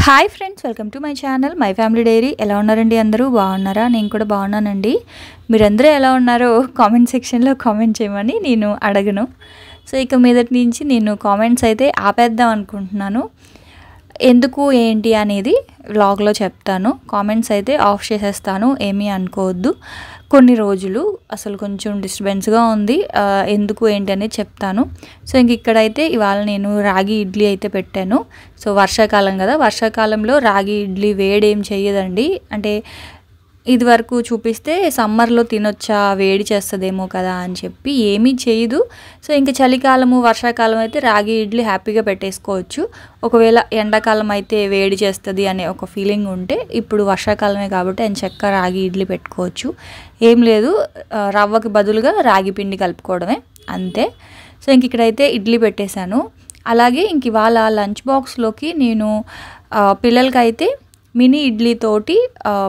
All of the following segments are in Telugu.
Hi friends, welcome to my channel my family diary. ఎలా ఉన్నారండి? అందరూ బాగున్నారా? నేను కూడా బాగున్నానండి. మీరందరూ ఎలా ఉన్నారో కామెంట్ సెక్షన్లో కామెంట్ చేయమని నేను అడగను. సో ఇక మీదటి నుంచి నేను కామెంట్స్ అయితే ఆపేద్దాం అనుకుంటున్నాను. ఎందుకు ఏంటి అనేది వ్లాగ్లో చెప్తాను. కామెంట్స్ అయితే ఆఫ్ చేసేస్తాను, ఏమీ అనుకోవద్దు. కొన్ని రోజులు అసలు కొంచెం డిస్టర్బెన్స్గా ఉంది, ఎందుకు ఏంటి అనేది చెప్తాను. సో ఇంక ఇక్కడైతే ఇవాళ నేను రాగి ఇడ్లీ అయితే పెట్టాను. సో వర్షాకాలం కదా, వర్షాకాలంలో రాగి ఇడ్లీ వేడేం చెయ్యదండి. అంటే ఇది వరకు చూపిస్తే సమ్మర్లో తినొచ్చా, వేడి చేస్తుందేమో కదా అని చెప్పి ఏమీ చేయదు. సో ఇంకా చలికాలము వర్షాకాలం అయితే రాగి ఇడ్లీ హ్యాపీగా పెట్టేసుకోవచ్చు. ఒకవేళ ఎండాకాలం అయితే వేడి చేస్తుంది అనే ఒక ఫీలింగ్ ఉంటే ఇప్పుడు వర్షాకాలమే కాబట్టి ఆయన చక్కగా రాగి ఇడ్లీ పెట్టుకోవచ్చు. ఏం లేదు, రవ్వకి బదులుగా రాగి పిండి కలుపుకోవడమే, అంతే. సో ఇంక ఇక్కడైతే ఇడ్లీ పెట్టేశాను. అలాగే ఇంక ఇవాళ లంచ్ బాక్స్లోకి నేను పిల్లలకైతే మినీ ఇడ్లీతోటి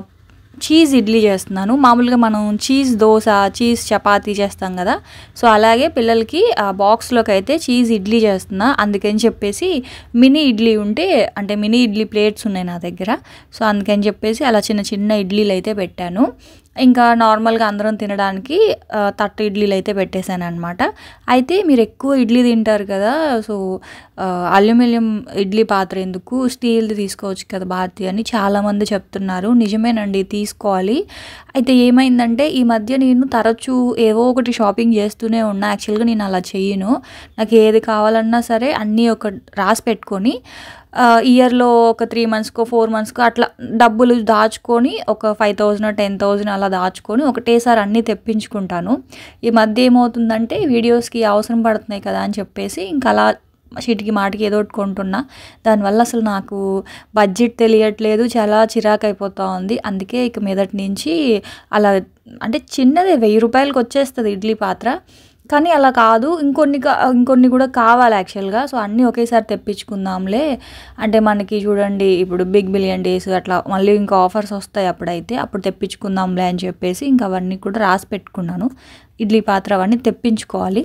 చీజ్ ఇడ్లీ చేస్తున్నాను. మామూలుగా మనం చీజ్ దోశ, చీజ్ చపాతీ చేస్తాం కదా, సో అలాగే పిల్లలకి బాక్స్లోకి అయితే చీజ్ ఇడ్లీ చేస్తున్నా. అందుకని చెప్పేసి మినీ ఇడ్లీ ఉంటే, అంటే మినీ ఇడ్లీ ప్లేట్స్ ఉన్నాయి నా దగ్గర, సో అందుకని చెప్పేసి అలా చిన్న చిన్న ఇడ్లీలు అయితే పెట్టాను. ఇంకా నార్మల్గా అందరం తినడానికి తట్టు ఇడ్లీలు అయితే పెట్టేశాను అనమాట. అయితే మీరు ఎక్కువ ఇడ్లీ తింటారు కదా, సో అల్యూమినియం ఇడ్లీ పాత్ర ఎందుకు, స్టీల్ది తీసుకోవచ్చు కదా భారతి అని చాలామంది చెప్తున్నారు. నిజమేనండి, తీసుకోవాలి. అయితే ఏమైందంటే ఈ మధ్య నేను తరచూ ఏవో ఒకటి షాపింగ్ చేస్తూనే ఉన్నా. యాక్చువల్గా నేను అలా చెయ్యను. నాకు ఏది కావాలన్నా సరే అన్నీ ఒక రాసి పెట్టుకొని ఇయర్లో ఒక 3 మంత్స్కో 4 మంత్స్కో అట్లా డబ్బులు దాచుకొని ఒక 5,000 10,000 అలా దాచుకొని ఒకటేసారి అన్నీ తెప్పించుకుంటాను. ఈ మధ్య ఏమవుతుందంటే వీడియోస్కి అవసరం పడుతున్నాయి కదా అని చెప్పేసి ఇంకా అలా చీటికి మాటికి ఏదో ఒకటి కొంటున్నా. దానివల్ల అసలు నాకు బడ్జెట్ తెలియట్లేదు, చాలా చిరాకు అయిపోతూ ఉంది. అందుకే ఇక మీదటి నుంచి అలా, అంటే చిన్నదే 1000 రూపాయలకి వచ్చేస్తుంది ఇడ్లీ పాత్ర, కానీ అలా కాదు. ఇంకొన్ని కూడా కావాలి యాక్చువల్గా. సో అన్నీ ఒకేసారి తెప్పించుకుందాంలే, అంటే మనకి చూడండి ఇప్పుడు బిగ్ బిలియన్ డేస్ అట్లా మళ్ళీ ఇంకా ఆఫర్స్ వస్తాయి, అప్పుడు తెప్పించుకుందాంలే అని చెప్పేసి ఇంకా అవన్నీ కూడా రాసి పెట్టుకున్నాను. ఇడ్లీ పాత్ర అవన్నీ తెప్పించుకోవాలి.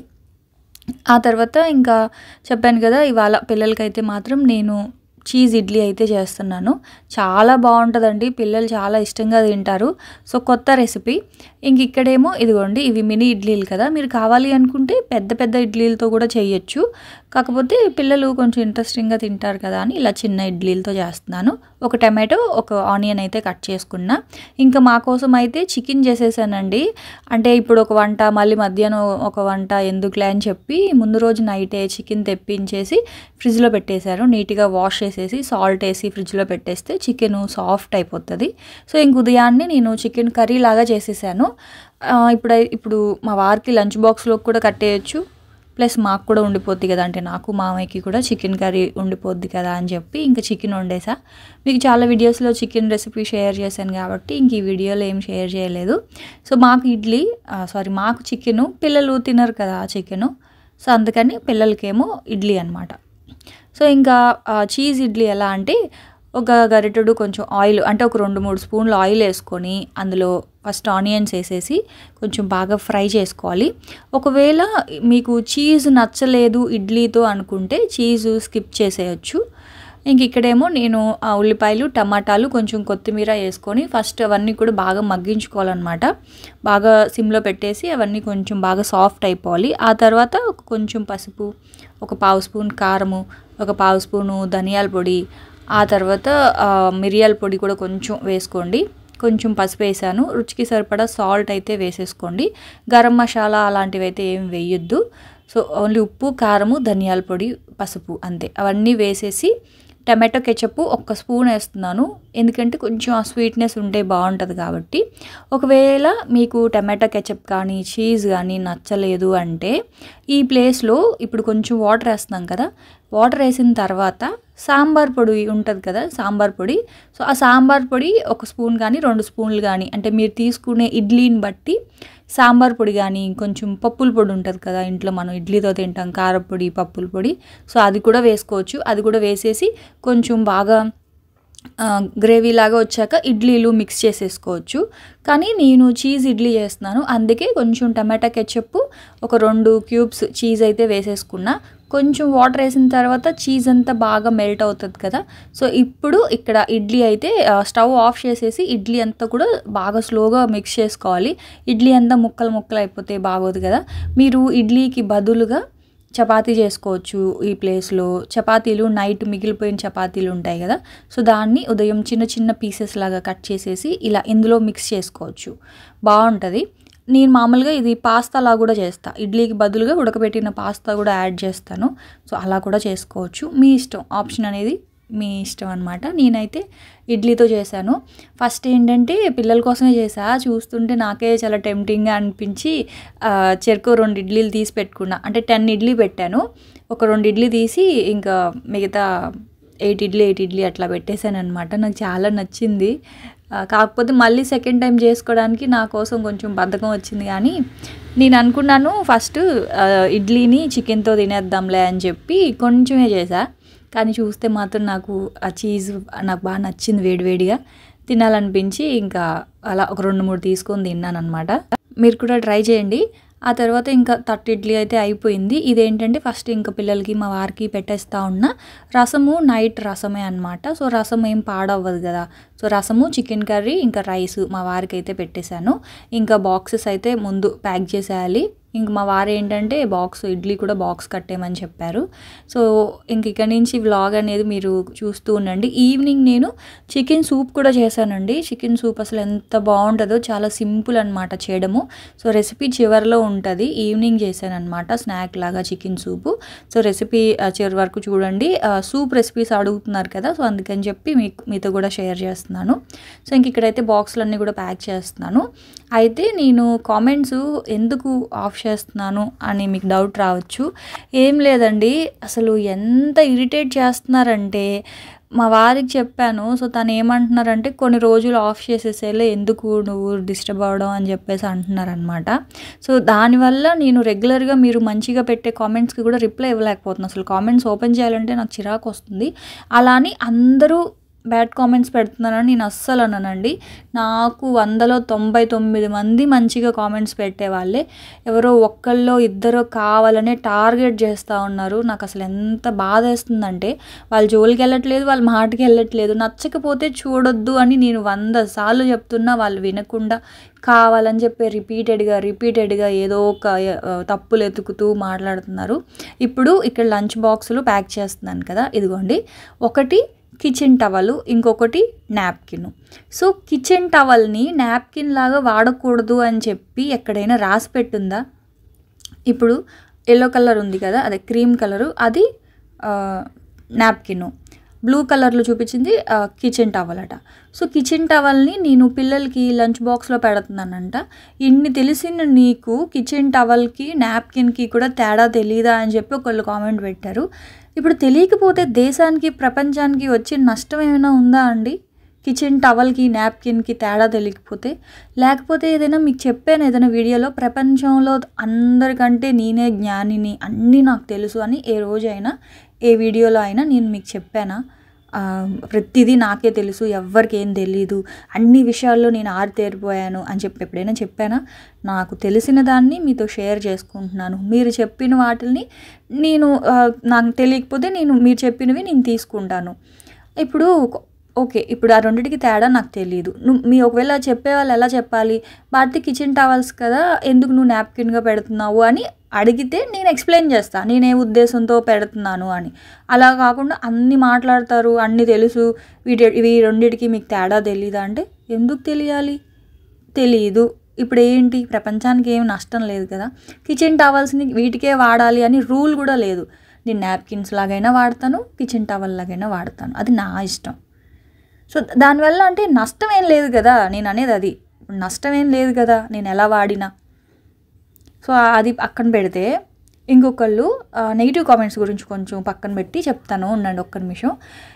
ఆ తర్వాత ఇంకా చెప్పాను కదా, ఇవాళ పిల్లలకైతే మాత్రం నేను చీజ్ ఇడ్లీ అయితే చేస్తున్నాను. చాలా బాగుంటుందండి, పిల్లలు చాలా ఇష్టంగా తింటారు. సో కొత్త రెసిపీ. ఇంక ఇక్కడేమో ఇదిగోండి, ఇవి మినీ ఇడ్లీలు కదా, మీరు కావాలి అనుకుంటే పెద్ద పెద్ద ఇడ్లీలతో కూడా చేయొచ్చు. కాకపోతే పిల్లలు కొంచెం ఇంట్రెస్టింగ్గా తింటారు కదా అని ఇలా చిన్న ఇడ్లీలతో చేస్తున్నాను. ఒక టమాటో, ఒక ఆనియన్ అయితే కట్ చేసుకున్నా. ఇంకా మా కోసం అయితే చికెన్ చేసేసానండి. అంటే ఇప్పుడు ఒక వంట, మళ్ళీ మధ్యాహ్నం ఒక వంట ఎందుకులే అని చెప్పి ముందు రోజు నైటే చికెన్ తెప్పించేసి ఫ్రిడ్జ్లో పెట్టేశారు. నీట్గా వాష్ చేసేసి సాల్ట్ వేసి ఫ్రిడ్జ్లో పెట్టేస్తే చికెన్ సాఫ్ట్ అయిపోతుంది. సో ఇంక ఉదయాన్నే నేను చికెన్ కర్రీ లాగా చేసేసాను. ఇప్పుడు మా వారికి లంచ్ బాక్స్లోకి కూడా కట్టేయచ్చు, ప్లస్ మాకు కూడా ఉండిపోద్ది కదా, అంటే నాకు మామయ్యకి కూడా చికెన్ కర్రీ ఉండిపోద్ది కదా అని చెప్పి ఇంకా చికెన్ వండేసా. మీకు చాలా వీడియోస్లో చికెన్ రెసిపీ షేర్ చేశాను కాబట్టి ఇంక ఈ వీడియోలో ఏం షేర్ చేయలేదు. సో మాకు చికెను, పిల్లలు తినరు కదా చికెను, సో అందుకని పిల్లలకేమో ఇడ్లీ అనమాట. సో ఇంకా చీజ్ ఇడ్లీ ఎలా అంటే, ఒక గరిటెడు కొంచెం ఆయిల్, అంటే ఒక 2-3 స్పూన్లు ఆయిల్ వేసుకొని అందులో ఫస్ట్ ఆనియన్స్ వేసేసి కొంచెం బాగా ఫ్రై చేసుకోవాలి. ఒకవేళ మీకు చీజ్ నచ్చలేదు ఇడ్లీతో అనుకుంటే చీజ్ స్కిప్ చేసేయచ్చు. ఇంక ఇక్కడేమో నేను ఉల్లిపాయలు, టమాటాలు, కొంచెం కొత్తిమీర వేసుకొని ఫస్ట్ అవన్నీ కూడా బాగా మగ్గించుకోవాలన్నమాట. బాగా సిమ్లో పెట్టేసి అవన్నీ కొంచెం బాగా సాఫ్ట్ అయిపోవాలి. ఆ తర్వాత కొంచెం పసుపు, ఒక 1/2 స్పూన్ కారము, ఒక 1/2 స్పూను ధనియాల పొడి, ఆ తర్వాత మిరియాల పొడి కూడా కొంచెం వేసుకోండి. కొంచెం పసుపు వేసాను, రుచికి సరిపడా సాల్ట్ అయితే వేసేసుకోండి. గరం మసాలా అలాంటివి అయితే ఏం వేయొద్దు. సో ఓన్లీ ఉప్పు, కారము, ధనియాల పొడి, పసుపు, అంతే. అవన్నీ వేసేసి టమాటో కెచప్ 1 స్పూన్ వేస్తున్నాను, ఎందుకంటే కొంచెం ఆ స్వీట్నెస్ ఉంటే బాగుంటుంది కాబట్టి. ఒకవేళ మీకు టమాటో కెచప్ కానీ చీజ్ కానీ నచ్చలేదు అంటే ఈ ప్లేస్లో ఇప్పుడు కొంచెం వాటర్ వేస్తున్నాం కదా, వాటర్ వేసిన తర్వాత సాంబార్ పొడి ఉంటుంది కదా, సాంబార్ పొడి. సో ఆ సాంబార్ పొడి 1 స్పూన్ కానీ 2 స్పూన్లు కానీ, అంటే మీరు తీసుకునే ఇడ్లీని బట్టి సాంబార్ పొడి కానీ, కొంచెం పప్పుల పొడి ఉంటుంది కదా ఇంట్లో మనం ఇడ్లీతో తింటాం, కారపొడి, పప్పుల పొడి, సో అది కూడా వేసుకోవచ్చు. అది కూడా వేసేసి కొంచెం బాగా గ్రేవీ లాగా వచ్చాక ఇడ్లీలు మిక్స్ చేసేసుకోవచ్చు. కానీ నేను చీజ్ ఇడ్లీ చేస్తున్నాను, అందుకే కొంచెం టమాటా కెచప్ ఒక 2 క్యూబ్స్ చీజ్ అయితే వేసేసుకున్నా. కొంచెం వాటర్ వేసిన తర్వాత చీజ్ అంతా బాగా మెల్ట్ అవుతుంది కదా. సో ఇప్పుడు ఇక్కడ ఇడ్లీ అయితే స్టవ్ ఆఫ్ చేసేసి ఇడ్లీ అంతా కూడా బాగా స్లోగా మిక్స్ చేసుకోవాలి. ఇడ్లీ అంతా ముక్కలు ముక్కలు అయిపోతే బాగోదు కదా. మీరు ఇడ్లీకి బదులుగా చపాతీ చేసుకోవచ్చు. ఈ ప్లేస్లో చపాతీలు నైట్ మిగిలిపోయిన చపాతీలు ఉంటాయి కదా, సో దాన్ని ఉదయం చిన్న చిన్న పీసెస్ లాగా కట్ చేసేసి ఇలా ఇందులో మిక్స్ చేసుకోవచ్చు, బాగుంటుంది. నేను మామూలుగా ఇది పాస్తాలా కూడా చేస్తాను. ఇడ్లీకి బదులుగా ఉడకబెట్టిన పాస్తా కూడా యాడ్ చేస్తాను. సో అలా కూడా చేసుకోవచ్చు, మీ ఇష్టం, ఆప్షన్ అనేది మీ ఇష్టం అనమాట. నేనైతే ఇడ్లీతో చేశాను. ఫస్ట్ ఏంటంటే పిల్లల కోసమే చేసా, చూస్తుంటే నాకే చాలా టెంప్టింగ్గా అనిపించి చెరుకు 2 ఇడ్లీలు తీసి పెట్టుకున్నా. అంటే 10 ఇడ్లీ పెట్టాను, ఒక 2 ఇడ్లీ తీసి ఇంకా మిగతా 8 ఇడ్లీ అట్లా పెట్టేశాను అనమాట. నాకు చాలా నచ్చింది. కాకపోతే మళ్ళీ సెకండ్ టైం చేసుకోవడానికి నా కోసం కొంచెం బద్ధకం వచ్చింది. కానీ నేను అనుకున్నాను ఫస్ట్ ఇడ్లీని చికెన్తో తినేద్దాంలే అని చెప్పి కొంచెమే చేసా. కానీ చూస్తే మాత్రం నాకు ఆ చీజ్ నాకు బాగా నచ్చింది, వేడివేడిగా తినాలనిపించి ఇంకా అలా ఒక 2-3 తీసుకొని తిన్నాను అనమాట. మీరు కూడా ట్రై చేయండి. ఆ తర్వాత ఇంకా 30 ఇడ్లీ అయితే అయిపోయింది. ఇదేంటంటే ఫస్ట్ ఇంకా పిల్లలకి మా వారికి పెట్టేస్తూ ఉన్న రసము, నైట్ రసమే అనమాట. సో రసం ఏం పాడవ్వదు కదా. సో రసము, చికెన్ కర్రీ, ఇంకా రైస్ మా వారికి అయితే పెట్టేశాను. ఇంకా బాక్సెస్ అయితే ముందు ప్యాక్ చేసేయాలి. ఇంక మా వారు ఏంటంటే ఇడ్లీ కూడా బాక్స్ కట్టేయమని చెప్పారు. సో ఇంక ఇక్కడ నుంచి వ్లాగ్ అనేది మీరు చూస్తూ ఉండండి. ఈవినింగ్ నేను చికెన్ సూప్ కూడా చేశానండి. చికెన్ సూప్ అసలు ఎంత బాగుంటుందో, చాలా సింపుల్ అనమాట చేయడము. సో రెసిపీ చివరిలో ఉంటుంది. ఈవినింగ్ చేశాను అనమాట స్నాక్ లాగా చికెన్ సూపు. సో రెసిపీ చివరి వరకు చూడండి. సూప్ రెసిపీస్ అడుగుతున్నారు కదా, సో అందుకని చెప్పి మీతో కూడా షేర్ చేస్తున్నాను. సో ఇంక ఇక్కడైతే బాక్సులన్నీ కూడా ప్యాక్ చేస్తున్నాను. అయితే నేను కామెంట్స్ ఎందుకు ఆఫ్ చేస్తున్నాను అని మీకు డౌట్ రావచ్చు. ఏం లేదండి, అసలు ఎంత ఇరిటేట్ చేస్తున్నారంటే మా వారికి చెప్పాను. సో తను ఏమంటున్నారంటే కొన్ని రోజులు ఆఫ్ చేసేసేలే, ఎందుకు నువ్వు డిస్టర్బ్ అవ్వడం అని చెప్పేసి అంటున్నారనమాట. సో దానివల్ల నేను రెగ్యులర్గా మీరు మంచిగా పెట్టే కామెంట్స్కి కూడా రిప్లై ఇవ్వలేకపోతున్నాను. అసలు కామెంట్స్ ఓపెన్ చేయాలంటే నాకు చిరాకు వస్తుంది. అలా అని అందరూ బ్యాడ్ కామెంట్స్ పెడుతున్నానని నేను అస్సలు అననండి. నాకు 100లో 99 మంది మంచిగా కామెంట్స్ పెట్టేవాళ్ళే. ఎవరో ఒక్కళ్ళో ఇద్దరో కావాలనే టార్గెట్ చేస్తూ ఉన్నారు. నాకు అసలు ఎంత బాధ వేస్తుందంటే, వాళ్ళ జోలికి వెళ్ళట్లేదు, వాళ్ళ మాటకి వెళ్ళట్లేదు, నచ్చకపోతే చూడొద్దు అని నేను 100 సార్లు చెప్తున్నా వాళ్ళు వినకుండా కావాలని చెప్పి రిపీటెడ్గా ఏదో ఒక తప్పులు ఎతుకుతూ మాట్లాడుతున్నారు. ఇప్పుడు ఇక్కడ లంచ్ బాక్సులు ప్యాక్ చేస్తున్నాను కదా, ఇదిగోండి. ఒకటి కిచెన్ టవల్, ఇంకొకటి నాప్కిన్. సో కిచెన్ టవల్ని నాప్కిన్ లాగా వాడకూడదు అని చెప్పి ఎక్కడైనా రాసి పెట్టుందా? ఇప్పుడు ఎల్లో కలర్ ఉంది కదా, అదే క్రీమ్ కలరు, అది నాప్కిన్. బ్లూ కలర్లో చూపించింది కిచెన్ టవల్ అట. సో కిచెన్ టవల్ని నేను పిల్లలకి లంచ్ బాక్స్లో పెడుతున్నానంట. ఇన్ని తెలిసిన నీకు కిచెన్ టవల్కి నాప్కిన్కి కూడా తేడా తెలీదా అని చెప్పి ఒకళ్ళు కామెంట్ పెట్టారు. ఇప్పుడు తెలియకపోతే దేశానికి, ప్రపంచానికి వచ్చే నష్టం ఏమైనా ఉందా అండి? కిచెన్ టవల్కి నాప్కిన్కి తేడా తెలియకపోతే. లేకపోతే ఏదైనా మీకు చెప్పాను ఏదైనా వీడియోలో, ప్రపంచంలో అందరికంటే నేనే జ్ఞానిని, అన్నీ నాకు తెలుసు అని ఏ రోజైనా ఏ వీడియోలో అయినా నేను మీకు చెప్పానా? ప్రతిదీ నాకే తెలుసు, ఎవ్వరికి ఏం తెలీదు, అన్ని విషయాల్లో నేను ఆరితేరిపోయాను అని చెప్పి ఎప్పుడైనా చెప్పానా? నాకు తెలిసిన దాన్ని మీతో షేర్ చేసుకుంటున్నాను. మీరు చెప్పిన వాటిని నేను నాకు తెలియకపోతే మీరు చెప్పినవి నేను తీసుకుంటాను. ఇప్పుడు ఓకే, ఇప్పుడు ఆ రెండింటికి తేడా నాకు తెలియదు. మీ ఒకవేళ చెప్పేవాళ్ళు ఎలా చెప్పాలి? భారతి కిచెన్ టవల్స్ కదా, ఎందుకు నువ్వు నాప్కిన్గా పెడుతున్నావు అని అడిగితే నేను ఎక్స్ప్లెయిన్ చేస్తాను నేను ఏ ఉద్దేశంతో పెడుతున్నాను అని. అలా కాకుండా అన్నీ మాట్లాడతారు, అన్నీ తెలుసు, ఇవి రెండింటికి మీకు తేడా తెలీదా అంటే ఎందుకు తెలియాలి? తెలియదు. ఇప్పుడు ఏంటి, ప్రపంచానికి ఏం నష్టం లేదు కదా. కిచెన్ టవల్స్ని వీటికే వాడాలి అని రూల్ కూడా లేదు. నేను నాప్కిన్స్ లాగైనా వాడతాను, కిచెన్ టవల్ లాగైనా వాడతాను, అది నా ఇష్టం. సో దానివల్ల అంటే నష్టం ఏం లేదు కదా, నేను అనేది అది. నష్టం ఏం లేదు కదా నేను ఎలా వాడినా. సో అది పక్కన పెడితే ఇంకొకళ్ళు నెగిటివ్ కామెంట్స్ గురించి కొంచెం పక్కన పెట్టి చెప్తాను, ఉండండి ఒక్క నిమిషం.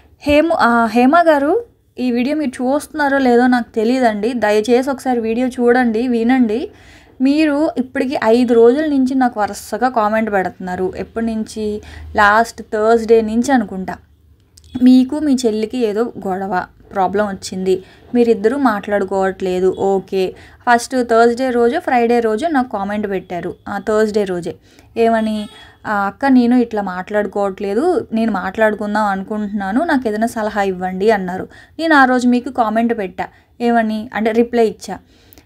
హేమ గారు, ఈ వీడియో మీరు చూస్తున్నారో లేదో నాకు తెలియదండి, దయచేసి ఒకసారి వీడియో చూడండి, వినండి. మీరు ఇప్పటికి 5 రోజుల నుంచి నాకు వరుసగా కామెంట్ పెడుతున్నారు. ఎప్పటి నుంచి? లాస్ట్ థర్స్డే నుంచి అనుకుంటా. మీకు మీ చెల్లికి ఏదో గొడవ ప్రాబ్లం వచ్చింది, మీరిద్దరూ మాట్లాడుకోవట్లేదు. ఓకే, ఫస్ట్ థర్స్డే రోజు ఫ్రైడే రోజు నాకు కామెంట్ పెట్టారు. థర్స్డే రోజే ఏమని, అక్క నేను ఇట్లా మాట్లాడుకోవట్లేదు, నేను మాట్లాడుకుందాం అనుకుంటున్నాను, నాకు ఏదైనా సలహా ఇవ్వండి అన్నారు. నేను ఆ రోజు మీకు కామెంట్ పెట్టా, ఏమని అంటే రిప్లై ఇచ్చా,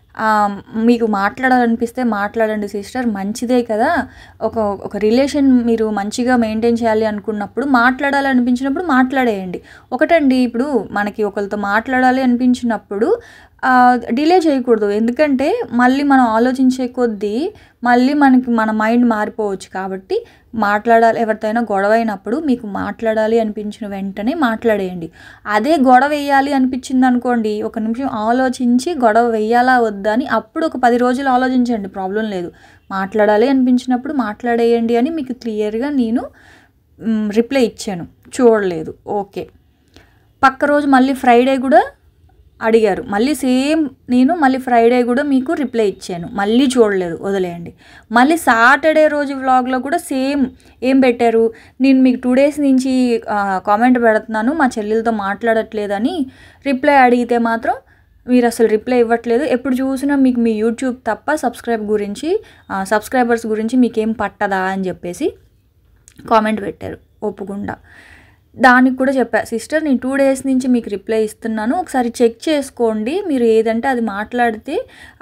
మీకు మాట్లాడాలనిపిస్తే మాట్లాడండి సిస్టర్, మంచిదే కదా, ఒక ఒక రిలేషన్ మీరు మంచిగా మెయింటైన్ చేయాలి అనుకున్నప్పుడు మాట్లాడాలనిపించినప్పుడు మాట్లాడేయండి. ఒకటండి, ఇప్పుడు మనకి ఒకరితో మాట్లాడాలి అనిపించినప్పుడు డిలే చేయకూడదు. ఎందుకంటే మళ్ళీ మనం ఆలోచించే కొద్దీ మళ్ళీ మన మైండ్ మారిపోవచ్చు. కాబట్టి మాట్లాడాలి, ఎవరితోనైనా గొడవ అయినప్పుడు మీకు మాట్లాడాలి అనిపించిన వెంటనే మాట్లాడేయండి. అదే గొడవ వేయాలి అనిపించింది అనుకోండి, ఒక నిమిషం ఆలోచించి గొడవ వేయాలా వద్దా అని అప్పుడు ఒక 10 రోజులు ఆలోచించండి, ప్రాబ్లం లేదు. మాట్లాడాలి అనిపించినప్పుడు మాట్లాడేయండి అని మీకు క్లియర్గా నేను రిప్లై ఇచ్చాను. చూడలేదు, ఓకే. పక్క రోజు మళ్ళీ ఫ్రైడే కూడా అడిగారు, మళ్ళీ సేమ్ నేను మళ్ళీ ఫ్రైడే కూడా మీకు రిప్లై ఇచ్చాను, మళ్ళీ చూడలేదు, వదిలేయండి. మళ్ళీ సాటర్డే రోజు వ్లాగ్లో కూడా సేమ్ ఏం పెట్టారు, నేను మీకు 2 days నుంచి కామెంట్ పెడుతున్నాను, మా చెల్లెలతో మాట్లాడట్లేదని రిప్లై అడిగితే మాత్రం మీరు అసలు రిప్లై ఇవ్వట్లేదు, ఎప్పుడు చూసినా మీకు మీ యూట్యూబ్ తప్ప సబ్స్క్రైబర్స్ గురించి మీకేం పట్టదా అని చెప్పేసి కామెంట్ పెట్టారు ఒప్పుకుండా. దానికి కూడా చెప్పా, సిస్టర్ నేను 2 days నుంచి మీకు రిప్లై ఇస్తున్నాను, ఒకసారి చెక్ చేసుకోండి, మీరు ఏదంటే అది మాట్లాడితే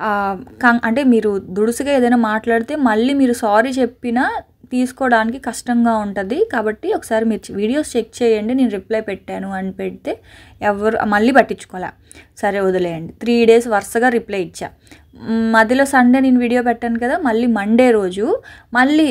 అంటే మీరు దుడుసుగా ఏదైనా మాట్లాడితే మళ్ళీ మీరు సారీ చెప్పినా తీసుకోవడానికి కష్టంగా ఉంటుంది, కాబట్టి ఒకసారి మీరు వీడియోస్ చెక్ చేయండి, నేను రిప్లై పెట్టాను అని పెడితే ఎవరు మళ్ళీ పట్టించుకోలే. సరే వదిలేయండి. 3 days వరుసగా రిప్లై ఇచ్చా. మధ్యలో సండే నేను వీడియో పెట్టాను కదా, మళ్ళీ మండే రోజు మళ్ళీ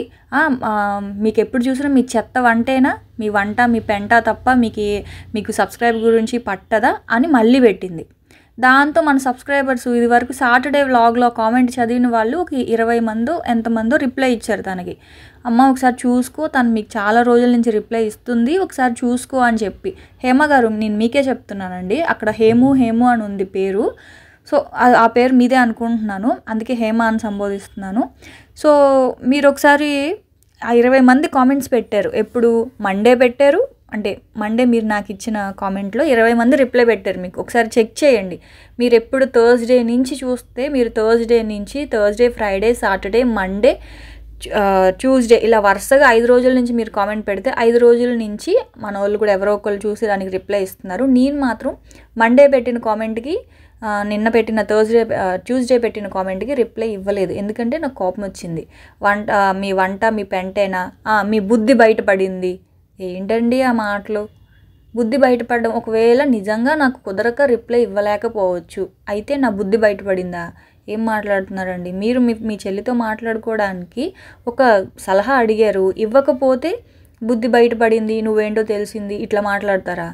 మీకు ఎప్పుడు చూసినా మీ చెత్త వంటేనా, మీ వంట మీ పెంట తప్ప మీకు సబ్స్క్రైబ్ గురించి పట్టదా అని మళ్ళీ పెట్టింది. దాంతో మన సబ్స్క్రైబర్స్ ఇది వరకు సాటర్డే వ్లాగ్లో కామెంట్ చదివిన వాళ్ళు ఒక 20 మందో ఎంతమందో రిప్లై ఇచ్చారు తనకి, అమ్మ ఒకసారి చూసుకో, తను మీకు చాలా రోజుల నుంచి రిప్లై ఇస్తుంది, ఒకసారి చూసుకో అని చెప్పి. హేమ గారు, నేను మీకే చెప్తున్నానండి, అక్కడ హేము అని ఉంది పేరు, సో ఆ పేరు మీదే అనుకుంటున్నాను, అందుకే హేమ అని సంబోధిస్తున్నాను. సో మీరు ఒకసారి ఆ 20 మంది కామెంట్స్ పెట్టారు, ఎప్పుడు మండే పెట్టారు, అంటే మండే మీరు నాకు ఇచ్చిన కామెంట్లో 20 మంది రిప్లై పెట్టారు. మీకు ఒకసారి చెక్ చేయండి, మీరు ఎప్పుడు థర్స్డే నుంచి చూస్తే మీరు Thursday Friday Saturday Monday Tuesday ఇలా వరుసగా 5 రోజుల నుంచి మీరు కామెంట్ పెడితే 5 రోజుల నుంచి మన వాళ్ళు కూడా ఎవరో ఒకళ్ళు చూసి దానికి రిప్లై ఇస్తున్నారు. నేను మాత్రం మండే పెట్టిన కామెంట్కి నిన్న పెట్టిన ట్యూస్డే పెట్టిన కామెంట్కి రిప్లై ఇవ్వలేదు, ఎందుకంటే నాకు కోపం వచ్చింది. మీ వంట మీ పెంటేనా, మీ బుద్ధి బయటపడింది. ఏంటండి ఆ మాటలు, బుద్ధి బయటపడడం? ఒకవేళ నిజంగా నాకు కుదరక రిప్లై ఇవ్వలేకపోవచ్చు, అయితే నా బుద్ధి బయటపడిందా? ఏం మాట్లాడుతున్నారండి మీరు? మీ చెల్లితో మాట్లాడుకోవడానికి ఒక సలహా అడిగారు, ఇవ్వకపోతే బుద్ధి బయటపడింది, నువ్వేంటో తెలిసింది, ఇట్లా మాట్లాడతారా?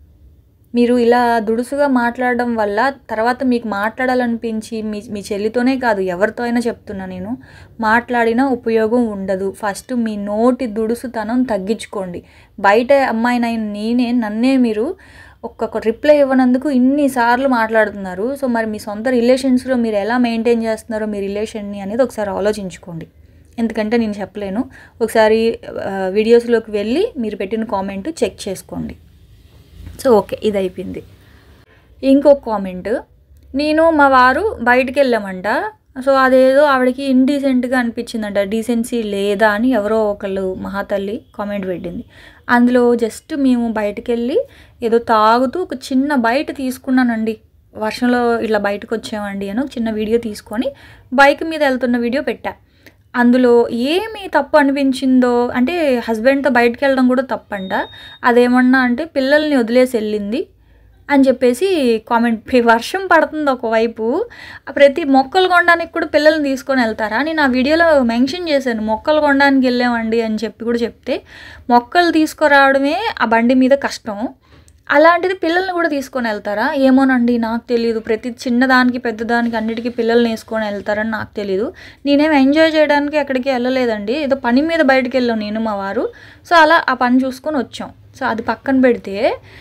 మీరు ఇలా దుడుసుగా మాట్లాడడం వల్ల తర్వాత మీకు మాట్లాడాలనిపించి మీ చెల్లితోనే కాదు ఎవరితో అయినా చెప్తున్నా నేను, మాట్లాడినా ఉపయోగం ఉండదు. ఫస్ట్ మీ నోటి దుడుసుతనం తగ్గించుకోండి. బయట అమ్మాయినైనా నన్నే మీరు ఒక్కొక్క రిప్లై ఇవ్వనందుకు ఇన్నిసార్లు మాట్లాడుతున్నారు. సో మరి మీ సొంత రిలేషన్స్లో మీరు ఎలా మెయింటైన్ చేస్తున్నారో మీ రిలేషన్ని అనేది ఒకసారి ఆలోచించుకోండి. ఎందుకంటే నేను చెప్పలేను, ఒకసారి వీడియోస్లోకి వెళ్ళి మీరు పెట్టిన కామెంట్ చెక్ చేసుకోండి. సో ఓకే, ఇది అయిపోయింది. ఇంకొక కామెంట్, నేను మా వారు బయటికి వెళ్ళామంట, సో అదేదో ఆవిడకి ఇండీసెంట్గా అనిపించిందంట, డీసెన్సీ లేదా అని ఎవరో ఒకళ్ళు మహాతల్లి కామెంట్ పెట్టింది. అందులో జస్ట్ మేము బయటికి వెళ్ళి ఏదో తాగుతూ ఒక చిన్న బయట తీసుకున్నానండి, వర్షంలో ఇట్లా బయటకు వచ్చామండి అని ఒక చిన్న వీడియో తీసుకొని బైక్ మీద వెళ్తున్న వీడియో పెట్టా. అందులో ఏమి తప్పు అనిపించిందో అంటే హస్బెండ్తో బయటకు వెళ్ళడం కూడా తప్పంట, అదేమన్నా అంటే పిల్లల్ని వదిలేసి వెళ్ళింది అని చెప్పేసి కామెంట్. వర్షం పడుతుంది ఒకవైపు, ప్రతి మొక్కలు కొనడానికి కూడా పిల్లల్ని తీసుకొని వెళ్తారా? నేను ఆ వీడియోలో మెన్షన్ చేశాను, మొక్కలు కొనడానికి వెళ్ళామండి అని చెప్పి కూడా చెప్తే, మొక్కలు తీసుకురావడమే ఆ బండి మీద కష్టం, అలాంటిది పిల్లల్ని కూడా తీసుకొని వెళ్తారా? ఏమోనండి, నాకు తెలియదు. ప్రతి చిన్నదానికి పెద్దదానికి అన్నిటికీ పిల్లల్ని వేసుకొని వెళ్తారని నాకు తెలీదు. నేనేం ఎంజాయ్ చేయడానికి ఎక్కడికి వెళ్ళలేదండి, ఏదో పని మీద బయటకు వెళ్ళాం నేను మా వారు. సో అలా ఆ పని చూసుకొని వచ్చాం. సో అది పక్కన పెడితే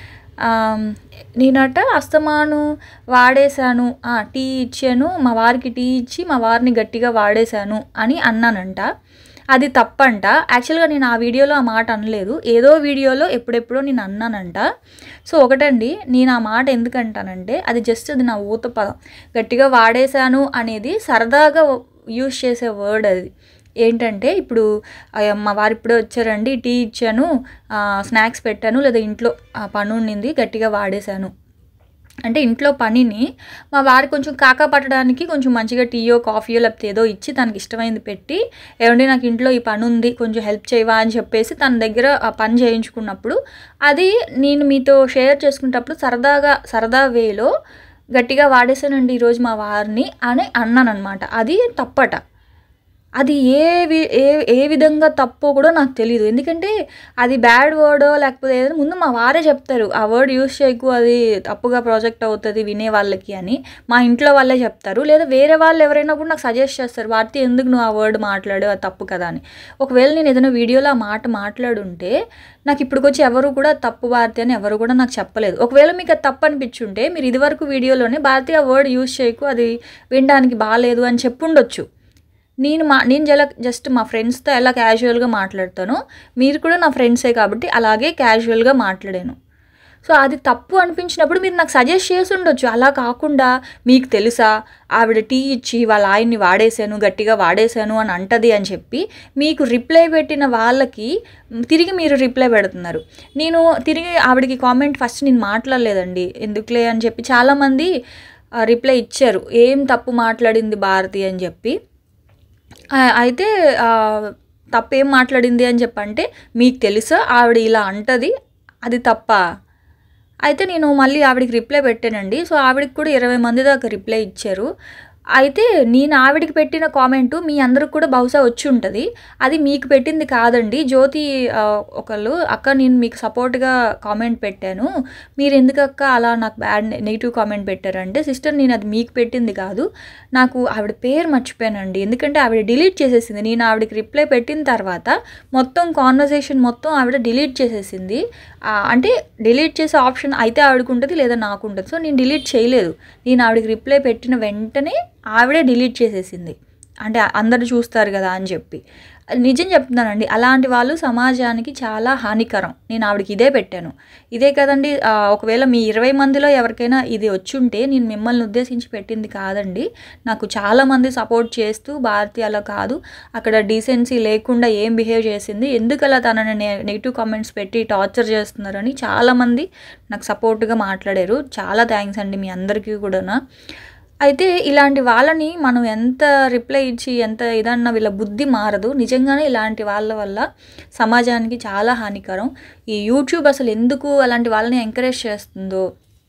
నేనట అస్తమాను వాడేశాను, టీ ఇచ్చాను, మా వారికి టీ ఇచ్చి మా వారిని గట్టిగా వాడేశాను అని అన్నానంట. అది తప్పంట. యాక్చువల్గా నేను ఆ వీడియోలో ఆ మాట అనలేదు, ఏదో వీడియోలో ఎప్పుడెప్పుడో నేను అన్నానంట. సో ఒకటండి, నేను ఆ మాట ఎందుకంటానంటే అది నా ఊత పదం. గట్టిగా వాడేశాను అనేది సరదాగా యూజ్ చేసే వర్డ్ అది. ఏంటంటే ఇప్పుడు మా వారు ఇప్పుడే వచ్చారండి, టీ ఇచ్చాను, స్నాక్స్ పెట్టాను, లేదా ఇంట్లో పని ఉండింది గట్టిగా వాడేశాను అంటే ఇంట్లో పనిని మా వారు కొంచెం కాకా పట్టడానికి కొంచెం మంచిగా టీయో కాఫీయో లేకపోతే ఏదో ఇచ్చి తనకి ఇష్టమైంది పెట్టి, ఏమండి నాకు ఇంట్లో ఈ పని ఉంది కొంచెం హెల్ప్ చేయవా అని చెప్పేసి తన దగ్గర ఆ పని చేయించుకున్నప్పుడు అది నేను మీతో షేర్ చేసుకునేటప్పుడు సరదా వేలో గట్టిగా వాడేశానండి ఈరోజు మా వారిని అని అన్నాను అనమాట. అది తప్పట. అది ఏ విధంగా తప్పో కూడా నాకు తెలీదు. ఎందుకంటే అది బ్యాడ్ వర్డో లేకపోతే ఏదైనా ముందు మా వారే చెప్తారు, ఆ వర్డ్ యూజ్ చేయకు, అది తప్పుగా ప్రాజెక్ట్ అవుతుంది వినే వాళ్ళకి అని మా ఇంట్లో వాళ్ళే చెప్తారు. లేదా వేరే వాళ్ళు ఎవరైనా కూడా నాకు సజెస్ట్ చేస్తారు, వాడితే ఎందుకు నువ్వు ఆ వర్డ్ మాట్లాడు, అది తప్పు కదా అని. ఒకవేళ నేను ఏదైనా వీడియోలో ఆ మాట మాట్లాడుంటే నాకు ఇప్పటికొచ్చి ఎవరు కూడా తప్పు భారతి అని ఎవరు కూడా నాకు చెప్పలేదు. ఒకవేళ మీకు అది తప్పు అనిపించుంటే మీరు ఇదివరకు వీడియోలోనే భారతి ఆ వర్డ్ యూజ్ చేయకు, అది వినడానికి బాగాలేదు అని చెప్పుండొచ్చు. నేను జస్ట్ మా ఫ్రెండ్స్తో ఎలా క్యాజువల్గా మాట్లాడతానో మీరు కూడా నా ఫ్రెండ్సే కాబట్టి అలాగే క్యాజువల్గా మాట్లాడాను. సో అది తప్పు అనిపించినప్పుడు మీరు నాకు సజెస్ట్ చేసి ఉండొచ్చు. అలా కాకుండా మీకు తెలుసా ఆవిడ టీ ఇచ్చి వాళ్ళ ఆయన్ని వాడేశాను, గట్టిగా వాడేశాను అని అంటది అని చెప్పి మీకు రిప్లై పెట్టిన వాళ్ళకి తిరిగి మీరు రిప్లై పెడుతున్నారు. నేను తిరిగి ఆవిడకి కామెంట్ ఫస్ట్ నేను మాట్లాడలేదండి, ఎందుకులే అని చెప్పి చాలామంది రిప్లై ఇచ్చారు, ఏం తప్పు మాట్లాడింది భారతి అని చెప్పి. అయితే తప్పేం మాట్లాడింది అని చెప్పంటే, మీకు తెలుసా ఆవిడ ఇలా అంటది, అది తప్ప. అయితే నేను మళ్ళీ ఆవిడకి రిప్లై పెట్టానండి. సో ఆవిడకి కూడా 20 మంది దాకా రిప్లై ఇచ్చారు. అయితే నేను ఆవిడకి పెట్టిన కామెంటు మీ అందరికి కూడా బహుశా వచ్చి ఉంటుంది. అది మీకు పెట్టింది కాదండి. జ్యోతి ఒకళ్ళు, అక్క నేను మీకు సపోర్ట్గా కామెంట్ పెట్టాను, మీరు ఎందుకు అక్క అలా నాకు నెగిటివ్ కామెంట్ పెట్టారంటే, సిస్టర్ నేను అది మీకు పెట్టింది కాదు, నాకు ఆవిడ పేరు మర్చిపోయానండి. ఎందుకంటే ఆవిడ డిలీట్ చేసేసింది. నేను ఆవిడకి రిప్లై పెట్టిన తర్వాత మొత్తం కాన్వర్సేషన్ మొత్తం ఆవిడ డిలీట్ చేసేసింది. అంటే డిలీట్ చేసే ఆప్షన్ అయితే ఆవిడకు ఉంటుంది లేదా నాకు ఉంటుంది. సో నేను డిలీట్ చేయలేదు. నేను ఆవిడకి రిప్లై పెట్టిన వెంటనే ఆవిడే డిలీట్ చేసేసింది, అంటే అందరూ చూస్తారు కదా అని చెప్పి. నిజం చెప్తున్నానండి, అలాంటి వాళ్ళు సమాజానికి చాలా హానికరం. నేను ఆవిడకి ఇదే పెట్టాను. ఇదే కదండి, ఒకవేళ మీ 20 మందిలో ఎవరికైనా ఇది వచ్చుంటే నేను మిమ్మల్ని ఉద్దేశించి పెట్టింది కాదండి. నాకు చాలామంది సపోర్ట్ చేస్తూ భారతి అలా కాదు, అక్కడ డీసెన్సీ లేకుండా ఏం బిహేవ్ చేసింది, ఎందుకు అలా తనని నెగిటివ్ కామెంట్స్ పెట్టి టార్చర్ చేస్తున్నారని చాలామంది నాకు సపోర్ట్గా మాట్లాడారు. చాలా థ్యాంక్స్ అండి మీ అందరికీ కూడా. అయితే ఇలాంటి వాళ్ళని మనం ఎంత రిప్లై ఇచ్చి ఎంత ఏదన్నా వీళ్ళ బుద్ధి మారదు. నిజంగానే ఇలాంటి వాళ్ళ వల్ల సమాజానికి చాలా హానికరం. ఈ యూట్యూబ్ అసలు ఎందుకు అలాంటి వాళ్ళని ఎంకరేజ్ చేస్తుందో,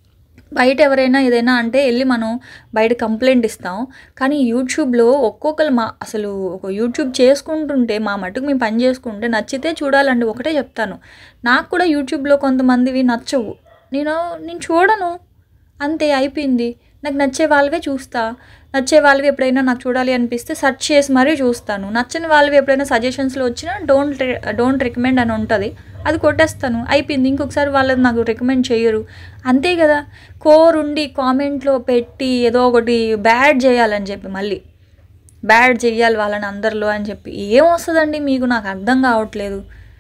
బయట ఎవరైనా ఏదైనా అంటే వెళ్ళి మనం బయట కంప్లైంట్ ఇస్తాం, కానీ యూట్యూబ్లో ఒక్కొక్కరు అసలు ఒక యూట్యూబ్ చేసుకుంటుంటే మా మటుకు మేము పని చేసుకుంటే నచ్చితే చూడాలండి. ఒకటే చెప్తాను, నాకు కూడా యూట్యూబ్లో కొంతమందివి నచ్చవు, నేను చూడను, అంతే అయిపోయింది. నాకు నచ్చే వాళ్ళవే చూస్తా. నచ్చే వాళ్ళవి ఎప్పుడైనా నాకు చూడాలి అనిపిస్తే సెర్చ్ చేసి మరీ చూస్తాను. నచ్చని వాళ్ళవి ఎప్పుడైనా సజెషన్స్లో వచ్చినా డోంట్ రికమెండ్ అని ఉంటుంది, అది కొట్టేస్తాను, అయిపోయింది. ఇంకొకసారి వాళ్ళది నాకు రికమెండ్ చేయరు, అంతే కదా. కోర్ ఉండి కామెంట్లో పెట్టి ఏదో ఒకటి బ్యాడ్ చేయాలని చెప్పి, మళ్ళీ బ్యాడ్ చేయాలి వాళ్ళని అందరిలో అని చెప్పి ఏం వస్తుందండి మీకు, నాకు అర్థం కావట్లేదు.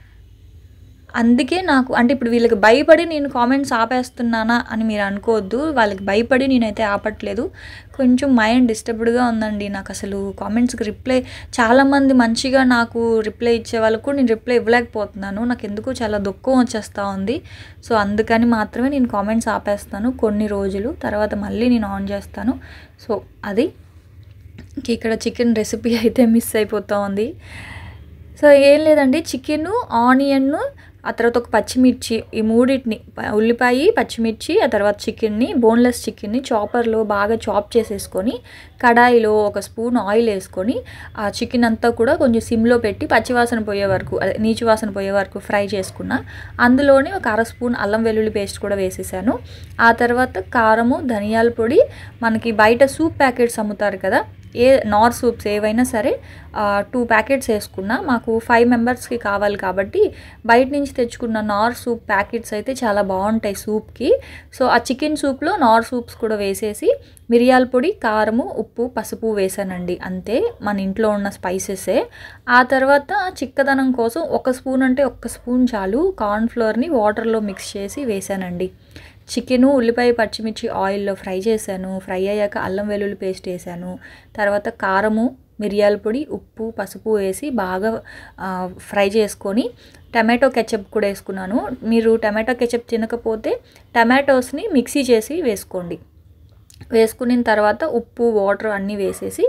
అందుకే నాకు అంటే ఇప్పుడు వీళ్ళకి భయపడి నేను కామెంట్స్ ఆపేస్తున్నానా అని మీరు అనుకోవద్దు. వాళ్ళకి భయపడి నేనైతే ఆపట్లేదు. కొంచెం మైండ్ డిస్టర్బ్డ్గా ఉందండి నాకు. అసలు కామెంట్స్కి రిప్లై చాలామంది మంచిగా నాకు రిప్లై ఇచ్చే వాళ్ళకు నేను రిప్లై ఇవ్వలేకపోతున్నాను. నాకు ఎందుకు చాలా దుఃఖం వచ్చేస్తూ ఉంది. సో అందుకని మాత్రమే నేను కామెంట్స్ ఆపేస్తాను కొన్ని రోజులు, తర్వాత మళ్ళీ నేను ఆన్ చేస్తాను. సో అది ఇక్కడ చికెన్ రెసిపీ అయితే మిస్ అయిపోతూ ఉంది. సో ఏం లేదండి, చికెను, ఆనియన్ను, ఆ తర్వాత ఒక పచ్చిమిర్చి, ఈ మూడింటిని ఉల్లిపాయ, పచ్చిమిర్చి, ఆ తర్వాత చికెన్ని, బోన్లెస్ చికెన్ని చాపర్లో బాగా చాప్ చేసేసుకొని కడాయిలో ఒక స్పూన్ ఆయిల్ వేసుకొని ఆ చికెన్ అంతా కూడా కొంచెం సిమ్లో పెట్టి పచ్చివాసన పోయే వరకు, అదే నీచు వాసన పోయే వరకు ఫ్రై చేసుకున్నా. అందులోనే ఒక 1/2 స్పూన్ అల్లం వెల్లుల్లి పేస్ట్ కూడా వేసేసాను. ఆ తర్వాత కారము, ధనియాల పొడి, మనకి బయట సూప్ ప్యాకెట్స్ అమ్ముతారు కదా, నార్ సూప్స్ ఏవైనా సరే 2 ప్యాకెట్స్ వేసుకున్నా. మాకు 5 మెంబర్స్కి కావాలి కాబట్టి బయట నుంచి తెచ్చుకున్న నార్ సూప్ ప్యాకెట్స్ అయితే చాలా బాగుంటాయి సూప్కి. సో ఆ చికెన్ సూప్లో నార్ సూప్స్ కూడా వేసేసి మిరియాల పొడి, కారము, ఉప్పు, పసుపు వేసానండి. అంతే, మన ఇంట్లో ఉన్న స్పైసెసే. ఆ తర్వాత చిక్కదనం కోసం 1 స్పూన్ అంటే 1 స్పూన్ చాలు కార్న్ఫ్లోర్ని వాటర్లో మిక్స్ చేసి వేసానండి. చికెను, ఉల్లిపాయ, పచ్చిమిర్చి ఆయిల్లో ఫ్రై చేశాను. ఫ్రై అయ్యాక అల్లం వెల్లుల్లి పేస్ట్ వేసాను. తర్వాత కారము, మిరియాల పొడి, ఉప్పు, పసుపు వేసి బాగా ఫ్రై చేసుకొని టమాటో కెచప్ కూడా వేసుకున్నాను. మీరు టమాటో కెచప్ తినకపోతే టమాటోస్ని మిక్సీ చేసి వేసుకోండి. వేసుకున్న తర్వాత ఉప్పు, వాటర్ అన్నీ వేసేసి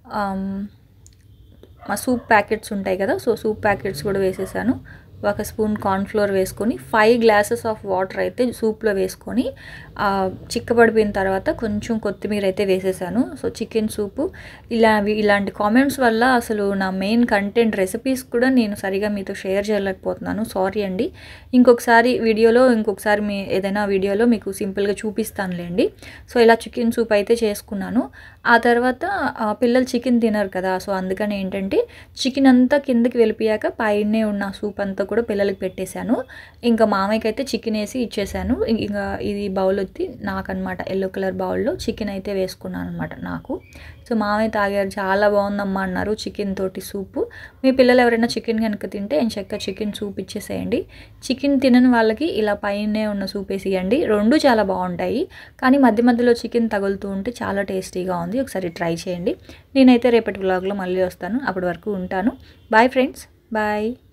మా సూప్ ప్యాకెట్స్ ఉంటాయి కదా, సో సూప్ ప్యాకెట్స్ కూడా వేసేసాను. 1 స్పూన్ కార్న్ఫ్లోర్ వేసుకొని 5 గ్లాసెస్ ఆఫ్ వాటర్ అయితే సూప్లో వేసుకొని చిక్కబడిపోయిన తర్వాత కొంచెం కొత్తిమీర అయితే వేసేసాను. సో చికెన్ సూపు ఇలాంటి కామెంట్స్ వల్ల అసలు నా మెయిన్ కంటెంట్ రెసిపీస్ కూడా నేను సరిగా మీతో షేర్ చేయలేకపోతున్నాను. సారీ అండి. ఇంకొకసారి ఏదైనా వీడియోలో మీకు సింపుల్గా చూపిస్తానులేండి. సో ఇలా చికెన్ సూప్ అయితే చేసుకున్నాను. ఆ తర్వాత పిల్లలు చికెన్ తినరు కదా, సో అందుకని ఏంటంటే చికెన్ అంతా కిందకి వెళ్ళిపోయాక పైనే ఉన్న సూప్ అంతా కూడా పిల్లలకి పెట్టేశాను. ఇంకా మామయ్యకి అయితే చికెన్ వేసి ఇచ్చేసాను. ఇంకా ఇది బౌల్ వచ్చి నాకనమాట, ఎల్లో కలర్ బౌల్లో చికెన్ అయితే వేసుకున్నాను అనమాట నాకు. సో మామయ్య తాగారు, చాలా బాగుందమ్మా అన్నారు చికెన్ తోటి సూపు. మీ పిల్లలు ఎవరైనా చికెన్ కనుక తింటే ఎంచక్కా చికెన్ సూప్ ఇచ్చేసేయండి. చికెన్ తినని వాళ్ళకి ఇలా పైనే ఉన్న సూప్ వేసియండి. రెండు చాలా బాగుంటాయి, కానీ మధ్య మధ్యలో చికెన్ తగులుతూ ఉంటే చాలా టేస్టీగా ఉంది. ఒకసారి ట్రై చేయండి. నేనైతే రేపటి వ్లాగ్లో మళ్ళీ వస్తాను. అప్పటి వరకు ఉంటాను. Bye friends, bye.